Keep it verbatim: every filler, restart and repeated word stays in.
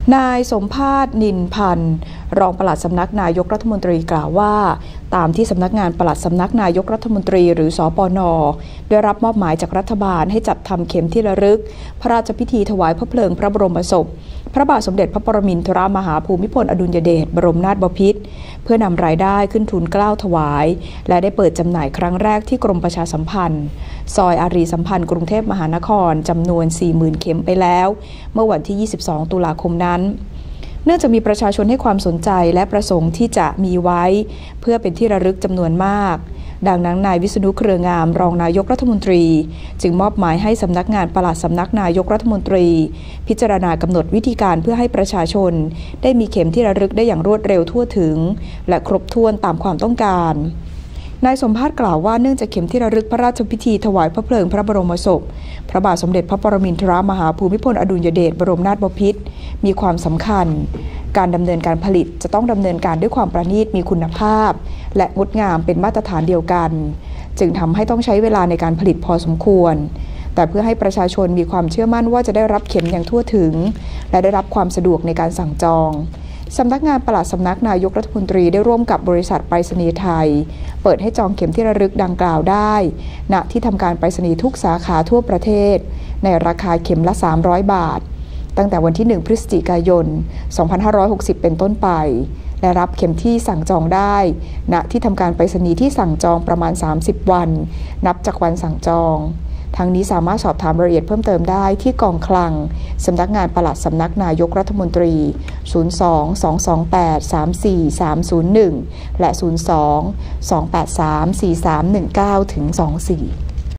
นายสมภาส นินพันธ์รองปลัดสำนักนายกรัฐมนตรีกล่าวว่าตามที่สำนักงานปลัดสำนักนายกรัฐมนตรีหรือสปน.ได้รับมอบหมายจากรัฐบาลให้จัดทำเข็มที่ระลึกพระราชพิธีถวายพระเพลิงพระบรมศพพระบาทสมเด็จพระปรมินทรมหาภูมิพลอดุลยเดชบรมนาถบพิตรเพื่อนำรายได้ขึ้นทุนเกล้าถวายและได้เปิดจำหน่ายครั้งแรกที่กรมประชาสัมพันธ์ซอยอารีสัมพันธ์กรุงเทพมหานครจำนวน สี่หมื่น เข็มไปแล้วเมื่อวันที่ ยี่สิบสอง ตุลาคมนั้นเนื่องจากมีประชาชนให้ความสนใจและประสงค์ที่จะมีไว้เพื่อเป็นที่ระลึกจำนวนมากดังนั้นนายวิษณุเครืองามรองนายกรัฐมนตรีจึงมอบหมายให้สำนักงานปลัดสำนักนายกรัฐมนตรีพิจารณากำหนดวิธีการเพื่อให้ประชาชนได้มีเข็มที่ระลึกได้อย่างรวดเร็วทั่วถึงและครบถ้วนตามความต้องการนายสมภาสกล่าวว่าเนื่องจากเข็มที่ระลึกพระราชพิธีถวายพระเพลิงพระบรมศพพระบาทสมเด็จพระปรมินทรมหาภูมิพลอดุลยเดชบรมนาถบพิตรมีความสำคัญการดำเนินการผลิตจะต้องดำเนินการด้วยความประณีตมีคุณภาพและงดงามเป็นมาตรฐานเดียวกันจึงทำให้ต้องใช้เวลาในการผลิตพอสมควรแต่เพื่อให้ประชาชนมีความเชื่อมั่นว่าจะได้รับเข็มอย่างทั่วถึงและได้รับความสะดวกในการสั่งจองสำนักงานปลัดสำนักนายกรัฐมนตรีได้ร่วมกับบริษัทไปรษณีย์ไทยเปิดให้จองเข็มที่ระลึกดังกล่าวได้ณที่ทำการไปรษณีย์ทุกสาขาทั่วประเทศในราคาเข็มละสามร้อยบาทตั้งแต่วันที่หนึ่งพฤศจิกายนสองพันห้าร้อยหกสิบเป็นต้นไปและรับเข็มที่สั่งจองได้ณที่ทำการไปรษณีย์ที่สั่งจองประมาณสามสิบวันนับจากวันสั่งจองทั้งนี้สามารถสอบถามรายละเอียดเพิ่มเติมได้ที่กองคลังสำนักงานปลัดสำนักนายกรัฐมนตรีศูนย์ สอง สอง สอง แปด สาม สี่ สาม ศูนย์ หนึ่งและศูนย์ สอง สอง แปด สาม สี่ สาม หนึ่ง เก้า ถึง สอง สี่